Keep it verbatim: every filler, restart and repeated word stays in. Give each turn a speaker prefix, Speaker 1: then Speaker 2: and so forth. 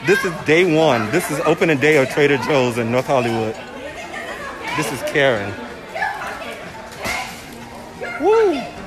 Speaker 1: this is day one. This is opening day of Trader Joe's in North Hollywood. This is Karen. Woo!